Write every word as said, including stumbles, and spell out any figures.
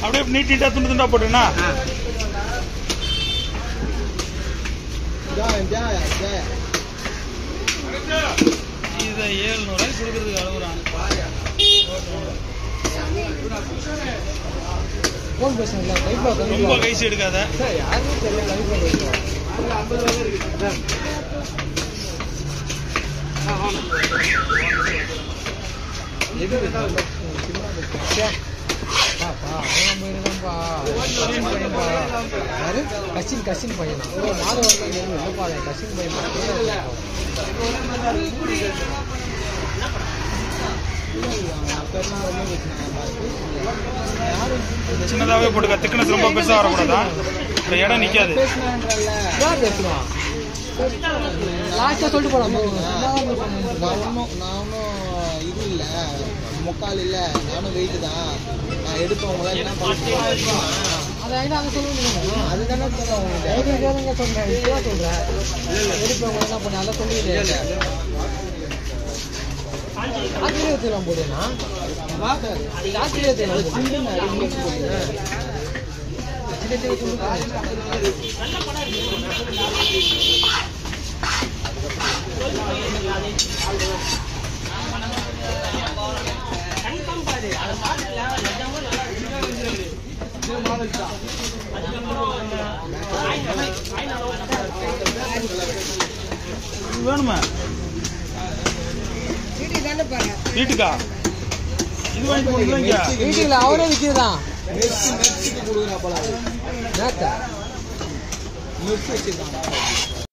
அப்படியே நீட் நீட்டா துண்டு துண்டா போட்டுனா இதை ஏழுநூறு கொடுக்கறதுக்கு அளவுறான். ரொம்ப கைசி எடுக்காத. கசின் கசின் பையனா கசின் பையன் சின்னதாவே போட்டுக்க. திக்னஸ் ரொம்ப பெருசா வரக்கூடாதா? இந்த இடம் நிக்காது. லாஸ்டா சொல்லிட்டு போலாம். நானும் இது இல்ல முக்கால் இல்ல, நானும் வெயிட் தான். நான் எடுப்பவங்கள என்ன பண்ணுறேன் அதுதானே சொல்றேன் சொல்றேன் எடுப்பவங்க என்ன பண்ண அதை சொல்லிட்டு ஆத்திரியே வச்சுக்கலாம் போடுனா ஆத்திரியே வேணுமா வீட்டுக்கா? இது வாங்கிட்டு போடுங்க. வீட்டுல அவரே விற்கிறதான் மெர்சி மெர்சிக்கு கொடுக்குறா போல. நேத்த மெர்சி வச்சிருக்காங்க.